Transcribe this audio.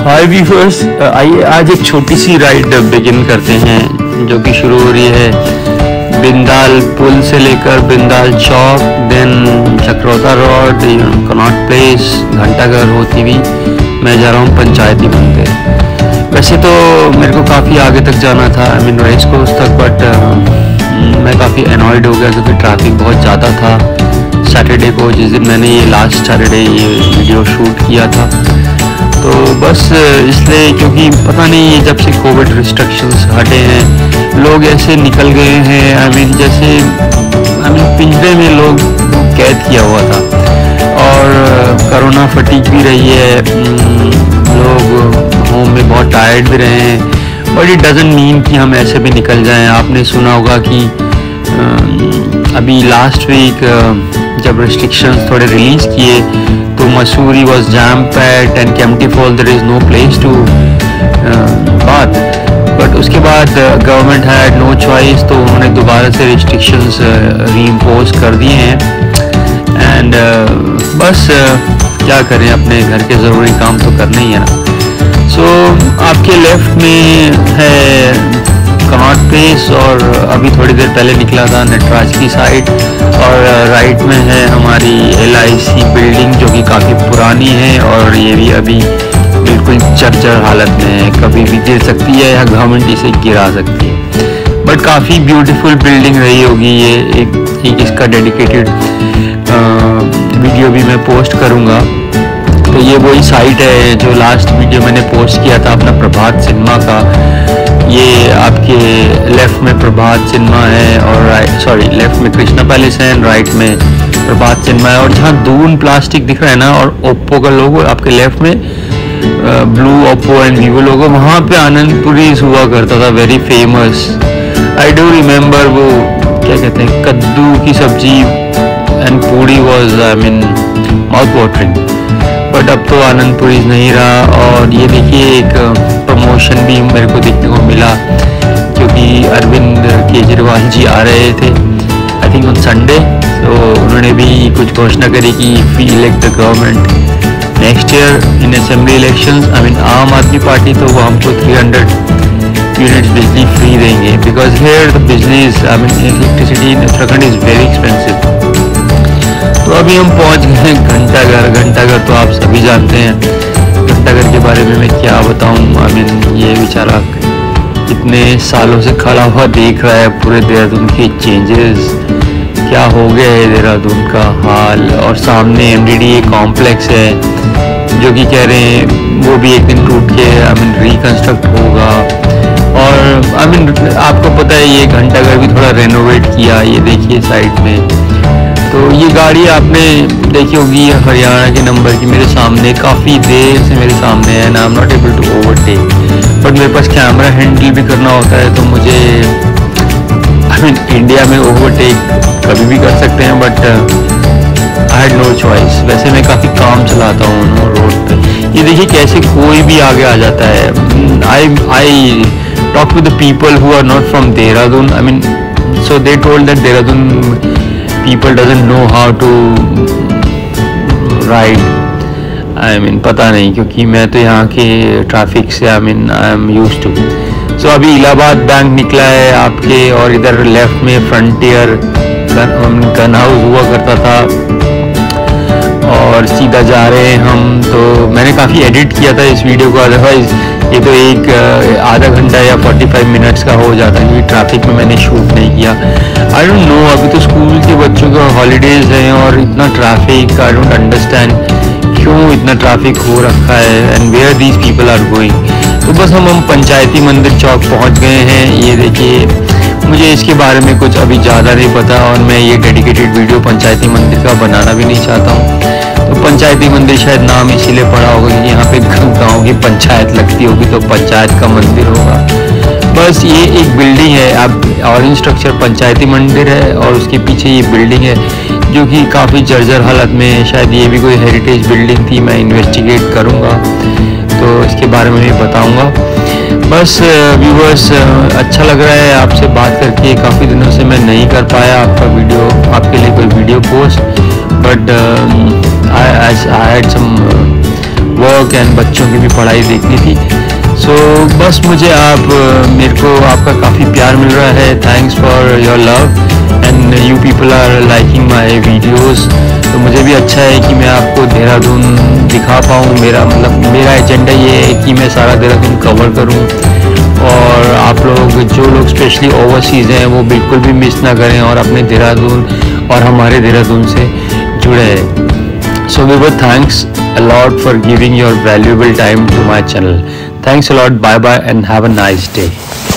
हाय viewers, आइए आज एक छोटी सी राइड बिगिन करते हैं जो कि शुरू हो रही है बिंदाल पुल से लेकर बिंदाल चौक, then Chakrata road, Connaught place, Ghantaghar होती हुई मैं जा रहा हूँ पंचायती मंदिर। वैसे तो मेरे को काफ़ी आगे तक जाना था, आई मीन रेस कोर्स तक, बट मैं काफ़ी एनॉयड हो गया क्योंकि ट्रैफिक बहुत ज़्यादा था सैटरडे को, जिस दिन मैंने ये लास्ट सैटरडे ये वीडियो शूट किया था। तो बस इसलिए, क्योंकि पता नहीं ये जब से कोविड रिस्ट्रिक्शंस हटे हैं लोग ऐसे निकल गए हैं, आई मीन जैसे पिंजरे में लोग कैद किया हुआ था। और कोरोना फटीग भी रही है, लोग होम में बहुत टायर्ड भी रहे हैं, बट इट डजंट मीन कि हम ऐसे भी निकल जाएं। आपने सुना होगा कि अभी लास्ट वीक जब रिस्ट्रिक्शंस थोड़े रिलीज़ किए तो Mussoorie was jam packed and Kempty fall there is no place to bath. But उसके बाद गवर्नमेंट हैड नो चॉइस, तो उन्होंने दोबारा से रिस्ट्रिक्शंस रीइम्पोज कर दिए हैं। एंड बस क्या करें, अपने घर के ज़रूरी काम तो करने ही है ना। सो आपके लेफ्ट में है कनॉट प्लेस और अभी थोड़ी देर पहले निकला था नटराज की साइड, और राइट में है हमारी LIC बिल्डिंग जो कि काफ़ी पुरानी है और ये भी अभी बिल्कुल जर्जर हालत में है, कभी भी गिर सकती है या गवर्नमेंट इसे गिरा सकती है। बट काफ़ी ब्यूटीफुल बिल्डिंग रही होगी ये। एक इसका डेडिकेटेड वीडियो भी मैं पोस्ट करूँगा। तो ये वही साइट है जो लास्ट वीडियो मैंने पोस्ट किया था अपना प्रभात सिनेमा का। ये आपके लेफ्ट में प्रभात सिनेमा है और लेफ्ट में कृष्णा पैलेस है एंड राइट में प्रभात सिनेमा है। और जहाँ दून प्लास्टिक दिख रहा है ना और ओप्पो का लोगो आपके लेफ्ट में, blue Oppo and Vivo logo, वहाँ पे आनंदपुरी हुआ करता था, very famous. I do remember वो क्या कहते हैं, कद्दू की सब्जी एंड पूड़ी was I mean mouth watering. But अब तो आनंदपुरी नहीं रहा। और ये देखिए एक प्रमोशन भी मेरे को देखने को मिला क्योंकि अरविंद केजरीवाल जी आ रहे थे आई थिंक ऑन संडे। तो उन्होंने भी कुछ घोषणा करी कि if we elect the government next year in assembly elections, I mean Aam Aadmi party, तो वो हमको 300 यूनिट्स बिजली फ्री देंगे। Because here the bijli I mean electricity in Uttarakhand is very expensive. तो अभी हम पहुंच गए हैं घंटाघर। घंटाघर तो आप सभी जानते हैं, घंटाघर के बारे में मैं क्या बताऊं। आई मीन ये बेचारा इतने सालों से खड़ा हुआ देख रहा है पूरे देहरादून के चेंजेस, क्या हो गया है देहरादून का हाल। और सामने MDDA कॉम्प्लेक्स है जो कि कह रहे हैं वो भी एक दिन टूट के आई मीन रिकन्स्ट्रक्ट होगा। और आई मीन आपको पता है ये घंटाघर भी थोड़ा रेनोवेट किया, ये देखिए साइड में। तो ये गाड़ी आपने देखी होगी हरियाणा के नंबर की, मेरे सामने काफ़ी देर से मेरे सामने है ना, I am not able to overtake. But मेरे पास कैमरा हैंडल भी करना होता है तो मुझे आई मीन इंडिया में ओवरटेक कभी भी कर सकते हैं, but I had no choice. वैसे मैं काफ़ी काम चलाता हूँ रोड पे। ये देखिए कैसे कोई भी आगे आ जाता है। I talk with the people who are not from Dehradun, I mean so they told that Dehradun people doesn't know how to ride. I mean पता नहीं, क्योंकि मैं तो यहाँ के ट्रैफिक से I am used to. So अभी इलाहाबाद बैंक निकला है आपके, और इधर लेफ्ट में फ्रंटियर गन हाउस हुआ करता था और सीधा जा रहे हैं हम। तो मैंने काफ़ी एडिट किया था इस वीडियो को, अदरवाइज ये तो एक आधा घंटा या 45 मिनट्स का हो जाता है क्योंकि ट्रैफिक में मैंने शूट नहीं किया। आई डोंट नो, अभी तो स्कूल के बच्चों का हॉलीडेज हैं और इतना ट्रैफिक, आई डोंट अंडरस्टैंड क्यों इतना ट्रैफिक हो रखा है and where these people are going. तो बस हम पंचायती मंदिर चौक पहुंच गए हैं। ये देखिए, मुझे इसके बारे में कुछ अभी ज़्यादा नहीं पता और मैं ये डेडिकेटेड वीडियो पंचायती मंदिर का बनाना भी नहीं चाहता हूँ। तो पंचायती मंदिर शायद नाम इसीलिए पड़ा होगा कि यहाँ पे गाँव की पंचायत लगती होगी तो पंचायत का मंदिर होगा। बस ये एक बिल्डिंग है, अब ऑरेंज स्ट्रक्चर पंचायती मंदिर है और उसके पीछे ये बिल्डिंग है जो कि काफ़ी जर्जर हालत में है। शायद ये भी कोई हेरिटेज बिल्डिंग थी, मैं इन्वेस्टिगेट करूँगा तो इसके बारे में भी बताऊँगा। बस व्यूवर्स, अच्छा लग रहा है आपसे बात करके। काफ़ी दिनों से मैं नहीं कर पाया आपके लिए कोई video post, but I had some work and बच्चों की भी पढ़ाई देखनी थी। सो बस मुझे मेरे को आपका काफ़ी प्यार मिल रहा है। Thanks for your love and you people are liking my videos. तो मुझे भी अच्छा है कि मैं आपको देहरादून दिखा पाऊँ। मेरा एजेंडा ये है कि मैं सारा देहरादून कवर करूँ, और आप लोग जो लोग स्पेशली ओवरसीज़ हैं वो बिल्कुल भी मिस ना करें और अपने देहरादून और हमारे देहरादून से जुड़े हैं। So viewers thanks a lot for giving your valuable time to my channel. Thanks a lot. Bye bye and have a nice day.